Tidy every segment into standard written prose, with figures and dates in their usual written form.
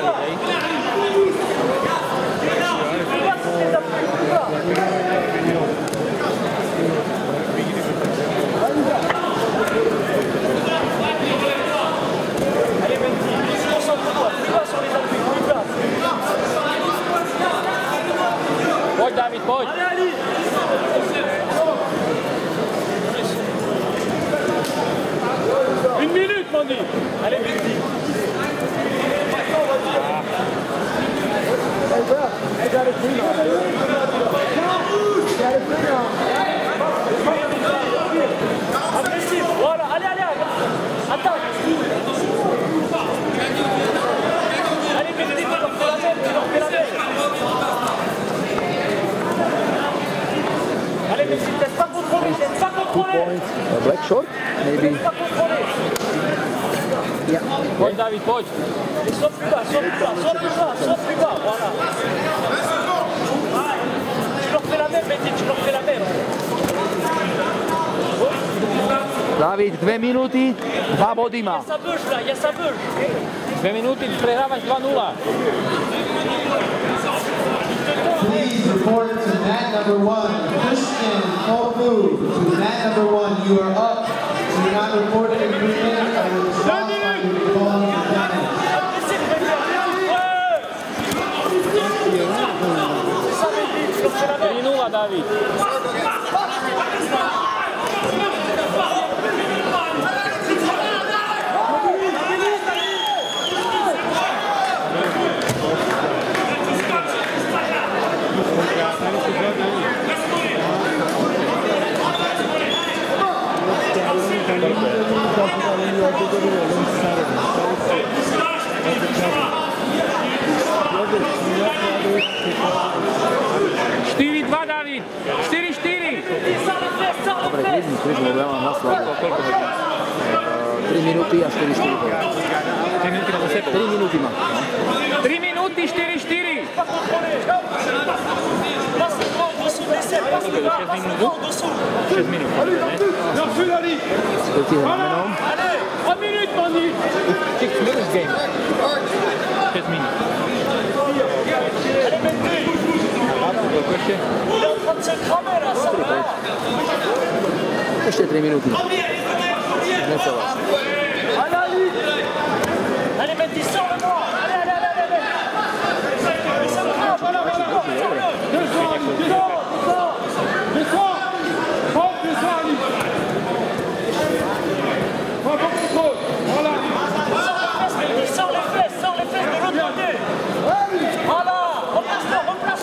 Pode, David, pode. Une minute, Mandy. Allez, vite. Agressif. Voilà, allez, allez. Attends. Allez, vite, tu leur fais la même, tu leur fais la même. Allez, mais s'il ne laisse pas contrôler, laisse pas contrôler. Black short, maybe. Laisse pas contrôler. Yeah. Pode, David, pode. Et saute plus bas, saute plus bas, saute plus bas, saute plus bas, voilà. Tu leur fais la même, Betty, tu leur fais la même. David, 2 minuty, 2 body má. Il y a sa bouche là, il y a sa bouche. 2 minuty, prehrávaš 2-0. Please report to mat number 1. Christian Kofu to mat number 1. You are up. Do not report any movement. I will stop by calling you damage. Terminula, David. Štiri, 2, David. 4-4. Dobre, klidný, veľa na slavu. 3 minuty a 4-4. 3 minuty má. 3 minuty, 4-4. Skutí ho ramenom. Allez, 1 minute, Mandy. 6 minutes game. 6 minutes. Allez, Betty. Il est en train de se cramer là, ça va. Ešte 3 minuty. Necelá. Allez, Betty, sors-le-moi. Allez, allez, allez, allez. Voilà, voilà, voilà. Descends, descends. Hop, descends, Ali. Prends ton contrôle. Voilà. Sors les fesses de l'autre côté. Voilà. Replace-toi.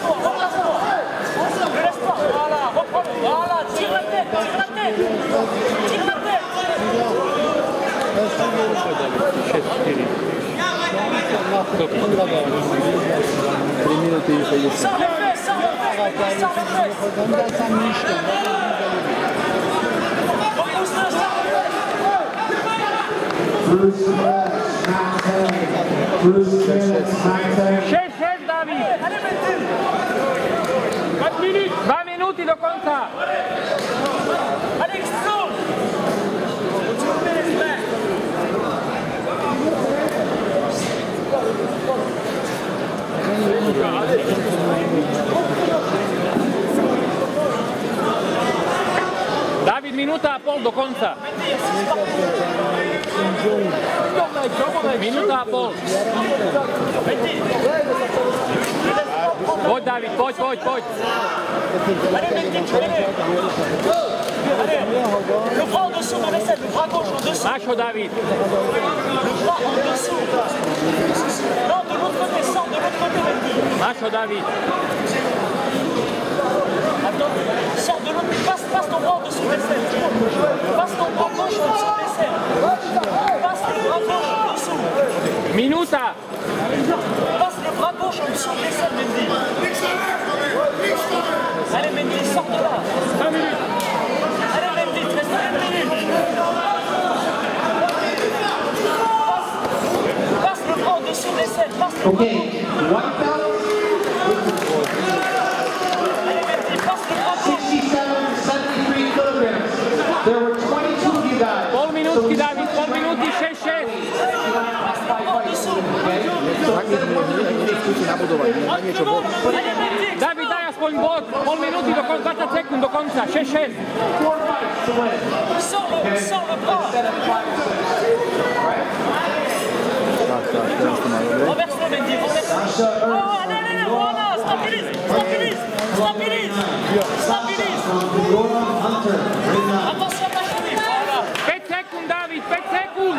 Ne laisse pas. Voilà, reprends-le. Voilà, tire la tête. 3 minuty i 60. Sors les fesses. Chef, David. 2 minuti do konca. Alex, saute. David, minuta a pol do konca. Minuta a pol. Poď, David, poď. Allez, le bras en dessous de l'aisselle, le bras gauche en dessous. Máš ho, David. Le bras en dessous. Non, de l'autre côté, sors de l'autre côté, Betty. Máš ho, David. Attends, sors de l'autre, passe ton bras en dessous de l'aisselle. Passe ton bras gauche en dessous de l'aisselle. Passe le bras gauche en dessous. Minuta. Passe le bras gauche en dessous de l'aisselle, Betty. Allez, Betty, sors de là. 5 minutes. Allez, Betty, il te reste 1 minute. Passe le bras en dessous de l'aisselle. Okay, white belt. Allez, Betty, passe le bras gauche. 67, 73 kilograms. There were 22 of you guys. Pol minútky, David, pol minúty, 6-6. Okay? nije skući nabudovati, na niečo bod. David, daj aspoň bod, pol minúty do konca, 20 sekúnd do konca, 6-6. Sors le bras. Tak, teraz to má dobre. Renverse-le, Mendy, renverse-le. Oh, allez, voilà, stabilise. Attention à ta cheville, voilà. 5 sekúnd, David, 5 sekúnd.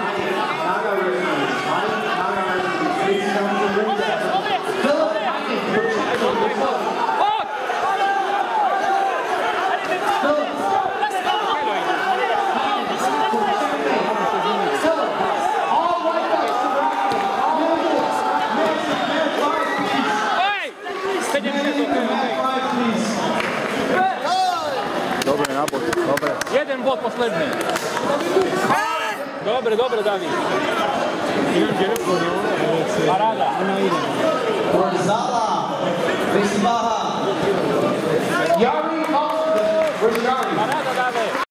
Dobre, napod, dobre. Jeden bod posledný. Dobre, David. Paráda. For Zala, Vesvaha